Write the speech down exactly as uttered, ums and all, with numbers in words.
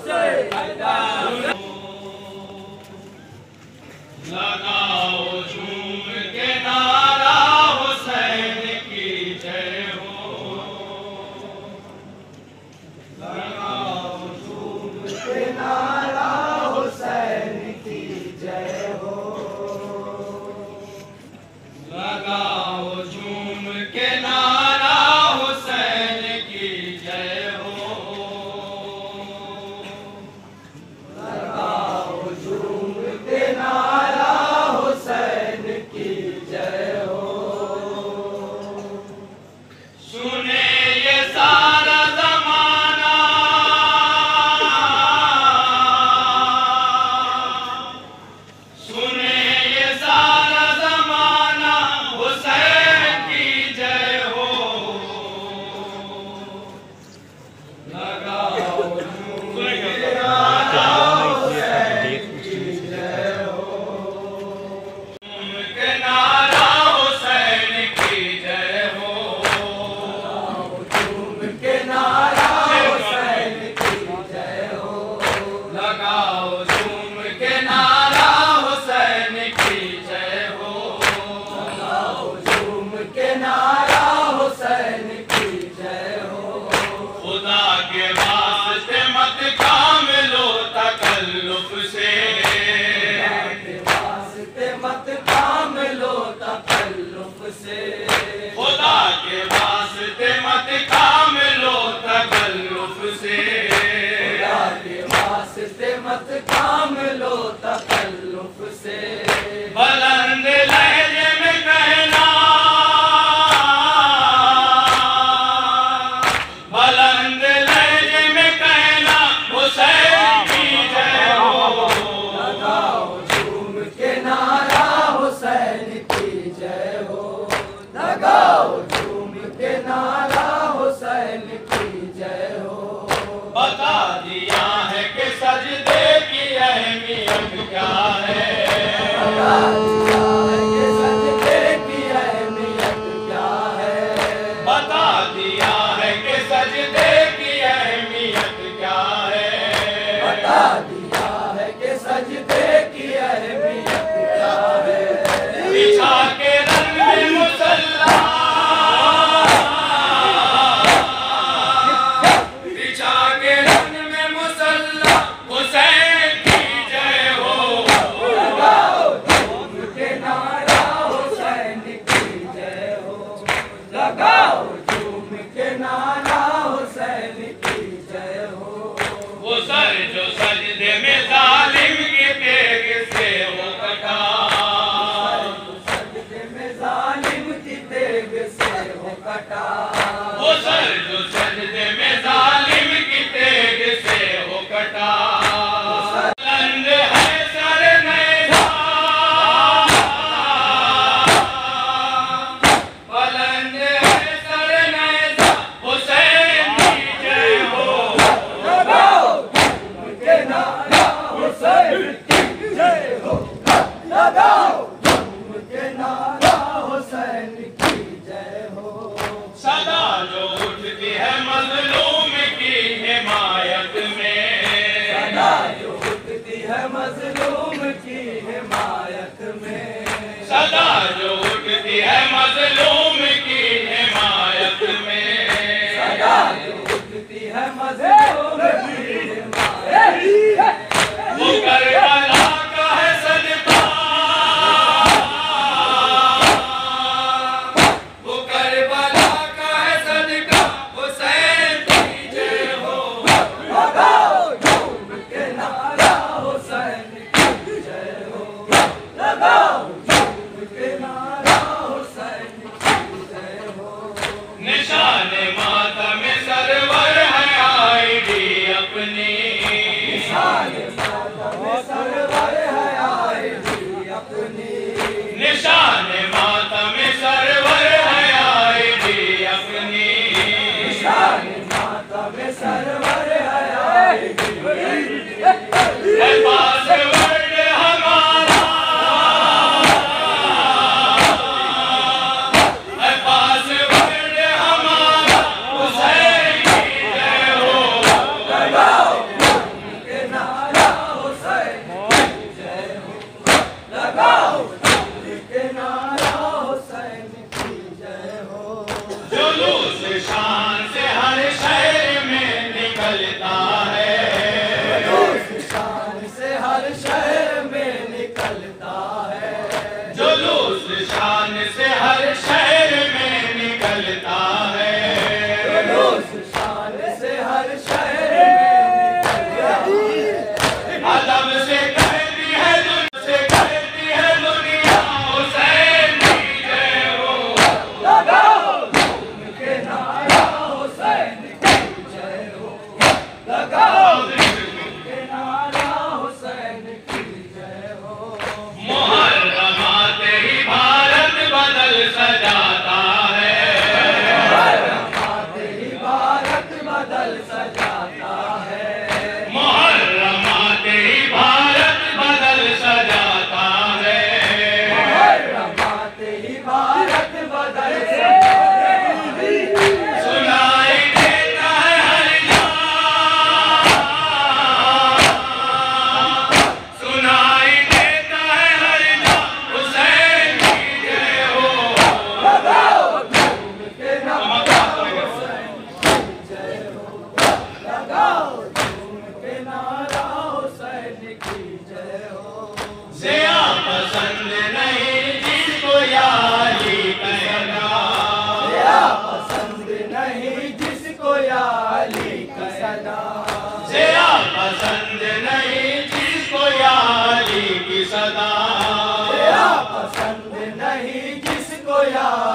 लगाओ झूम के नारा हुसैन की जय हो। लगाओ झूम के नारा हुसैन की जय हो। लगाओ झूम के नारा हुसैन की जय हो। लगाओ झूम के नारा हुसैन की जय हो। सुने ये सारा ज़माना, सुने ये सारा ज़माना हुसैन की जय हो। लगाओ झूम के नारा हुसैन की जय हो। झूम के नारा हुसैन की जय हो। झूम के नारा हुसैन की जय हो। लगाओ झूम के नारा हुसैन की जय हो। लगाओ झूम के नारा हुसैन की जय हो। खुदा के वास्ते मत काम लो तकल्लुफ से। खुदा के वास्ते मत काम लो तकल्लुफ से। खुदा के वास्ते मत काम लो तकल्लुफ से। खुदा के वास्ते मत काम लो तकल्लुफ से। बुलंद लहजे में कहना, बुलंद लहजे में कहना हुसैन की जय हो। लगाओ झूम के नारा हुसैन की जय हो। लगाओ झूम के नारा हुसैन की जय हो। बता दिया है कि सजदे की अहमियत क्या है। बता दिया है कि सजदे की अहमियत क्या है। बता दिया है कि सजदे की अहमियत क्या है। बता दिया है कि सजदे की अहमियत क्या है। बिछा के रंग में मुसल्ला, बिछा के रंग में मुसल्ला हुसैन की जय हो। लगाओ झूम के नारा हुसैन की जय हो। लगाओ झूम के नारा हुसैन की जय हो। वो सर जो सजदे में जालिम की तेग से हो कटा, सजदे में जालिम की तेग से हो कटा। वो सर जो सजदे में जालिम की तेग से हो कटा। बुलंद है सर नैज़ा, बुलंद है सर नैज़ा हुसैन की जय हो। लगाओ झूम के नारा हुसैन की जय हो। लगाओ झूम के नारा हुसैन की जय हो। सदा जो उठती है मजलूम की हिमायत में, सदा जो उठती है मजलूम की हिमायत में। सदा जो उठती है मजलूम की हिमायत में। सदा जो उठती है मजलूम की हिमायत में। वो करबला का है सदका, वो करबला का है सदका हुसैन की जय हो। लगाओ झूम के नारा हुसैन की जय हो। लगाओ झूम के नारा हुसैन की हर शहर में निकलता है, जुलूस शान से हर शहर में निकलता है, जुलूस शान से हर शहर में निकलता है। आदम से कहती है से कहती है दुनिया हुसैन की जय हो, लगाओ झूम के नारा हुसैन की जय हो, लगाओ झूम के नारा हुसैन की जय हो। मुहर्रम आते ही भारत बदल सजाता है, मुहर्रम आते ही भारत बदल सजाता है, मुहर्रम आते ही भारत बदल सजाता है, मुहर्रम आते ही भारत बदल सजाता है। सुनाई देता है हर जहाँ, सुनाई देता है हर जहाँ हुसैन की जय हो, लगाओ झूम के नारा हुसैन की जय हो, लगाओ झूम के नारा हुसैन की जय हो। ज़िया पसंद नहीं जिसको याली कहना, ज़िया पसंद नहीं जिसको याली कहना, ज़िया पसंद नहीं जिसको याली की सदा, ज़िया पसंद नहीं जिसको याली